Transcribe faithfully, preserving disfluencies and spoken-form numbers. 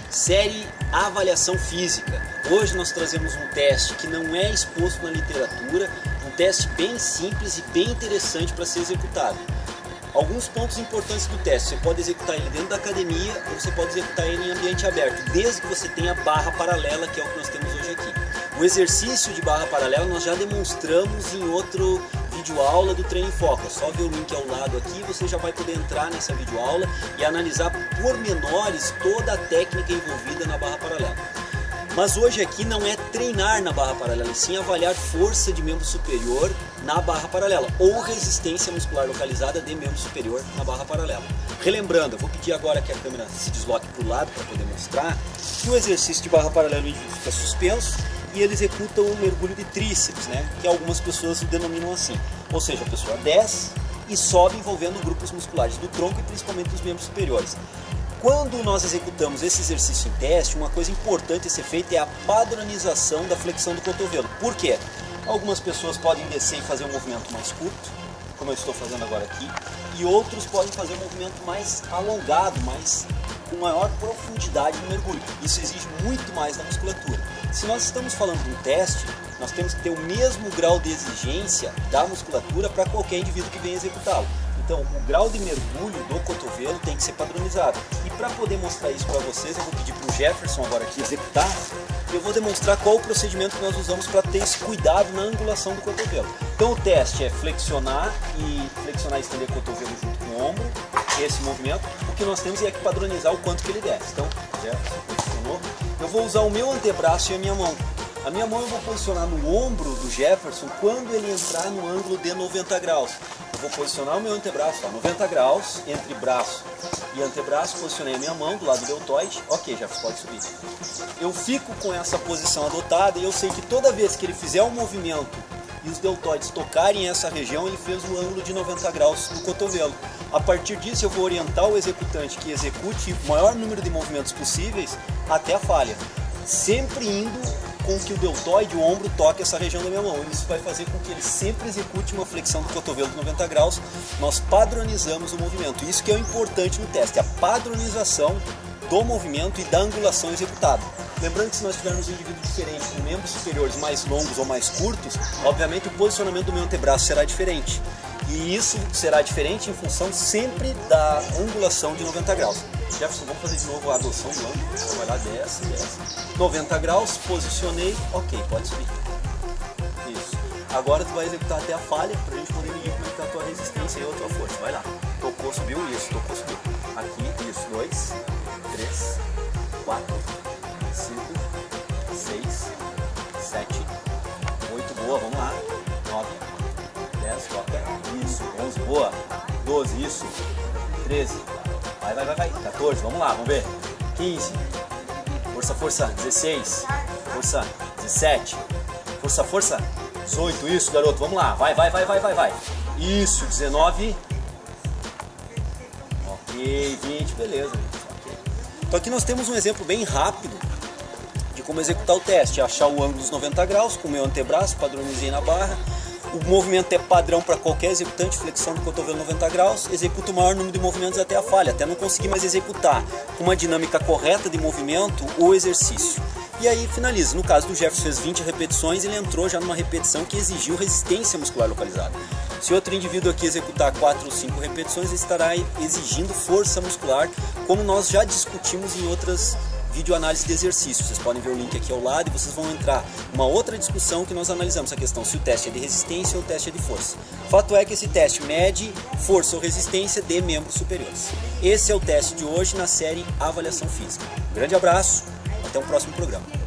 Série Avaliação Física. Hoje nós trazemos um teste que não é exposto na literatura, um teste bem simples e bem interessante para ser executado. Alguns pontos importantes do teste: você pode executar ele dentro da academia ou você pode executar ele em ambiente aberto, desde que você tenha barra paralela, que é o que nós temos hoje aqui. O exercício de barra paralela nós já demonstramos em outro videoaula do Treino em Foco. É só ver o link ao lado aqui, você já vai poder entrar nessa videoaula e analisar por menores toda a técnica envolvida na barra paralela. Mas hoje aqui não é treinar na barra paralela, e sim avaliar força de membro superior na barra paralela ou resistência muscular localizada de membro superior na barra paralela. Relembrando, eu vou pedir agora que a câmera se desloque para o lado para poder mostrar que o exercício de barra paralela o indivíduo fica suspenso e ele executa o mergulho de tríceps, né, que algumas pessoas denominam assim. Ou seja, a pessoa desce e sobe envolvendo grupos musculares do tronco e principalmente dos membros superiores. Quando nós executamos esse exercício em teste, uma coisa importante a ser feita é a padronização da flexão do cotovelo. Por quê? Algumas pessoas podem descer e fazer um movimento mais curto, como eu estou fazendo agora aqui, e outros podem fazer um movimento mais alongado, mais, com maior profundidade no mergulho. Isso exige muito mais da musculatura. Se nós estamos falando de um teste, nós temos que ter o mesmo grau de exigência da musculatura para qualquer indivíduo que venha executá-lo. Então, o grau de mergulho do cotovelo tem que ser padronizado. E para poder mostrar isso para vocês, eu vou pedir para o Jefferson agora aqui executar. Eu vou demonstrar qual o procedimento que nós usamos para ter esse cuidado na angulação do cotovelo. Então, o teste é flexionar e flexionar e estender o cotovelo junto com o ombro, esse movimento. O que nós temos é que padronizar o quanto que ele desce. Então, Jefferson posicionou. Eu vou usar o meu antebraço e a minha mão. A minha mão eu vou posicionar no ombro do Jefferson quando ele entrar no ângulo de noventa graus. Eu vou posicionar o meu antebraço a noventa graus, entre braço e antebraço, posicionei a minha mão do lado do deltoide. Ok, Jefferson, pode subir. Eu fico com essa posição adotada e eu sei que toda vez que ele fizer um movimento e os deltoides tocarem essa região, ele fez o ângulo de noventa graus no cotovelo. A partir disso eu vou orientar o executante que execute o maior número de movimentos possíveis até a falha, sempre indo com que o deltoide, o ombro, toque essa região da minha mão. Isso vai fazer com que ele sempre execute uma flexão do cotovelo de noventa graus. Nós padronizamos o movimento. Isso que é o importante no teste, a padronização do movimento e da angulação executada. Lembrando que se nós tivermos um indivíduo diferente, com membros superiores mais longos ou mais curtos, obviamente o posicionamento do meu antebraço será diferente. E isso será diferente em função sempre da angulação de noventa graus. Jefferson, vamos fazer de novo a adoção do ângulo. Trabalhar desce, desce. noventa graus, posicionei, ok, pode subir. Isso. Agora tu vai executar até a falha para a gente poder medir como é que está a tua resistência e a tua força. Vai lá. Tocou, subiu, isso, tocou, subiu. Aqui, isso, dois, três, quatro, cinco, seis, sete, oito, boa, vamos lá. nove, dez, toca, isso, onze, boa. doze, isso, treze. Vai, vai, vai, vai. quatorze, vamos lá, vamos ver. quinze. Força, força. dezesseis. Força. dezessete. Força, força. dezoito. Isso, garoto. Vamos lá. Vai, vai, vai, vai, vai, vai. Isso, dezenove. Ok, vinte. Beleza. Okay. Então aqui nós temos um exemplo bem rápido de como executar o teste. Achar o ângulo dos noventa graus com o meu antebraço, padronizei na barra. O movimento é padrão para qualquer executante, flexão do cotovelo noventa graus, executa o maior número de movimentos até a falha, até não conseguir mais executar com uma dinâmica correta de movimento o exercício. E aí finaliza. No caso do Jefferson fez vinte repetições, ele entrou já numa repetição que exigiu resistência muscular localizada. Se outro indivíduo aqui executar quatro ou cinco repetições, ele estará exigindo força muscular, como nós já discutimos em outras videoanálise de exercício. Vocês podem ver o link aqui ao lado e vocês vão entrar numa outra discussão que nós analisamos a questão se o teste é de resistência ou o teste é de força. Fato é que esse teste mede força ou resistência de membros superiores. Esse é o teste de hoje na série Avaliação Física. Um grande abraço, até o próximo programa.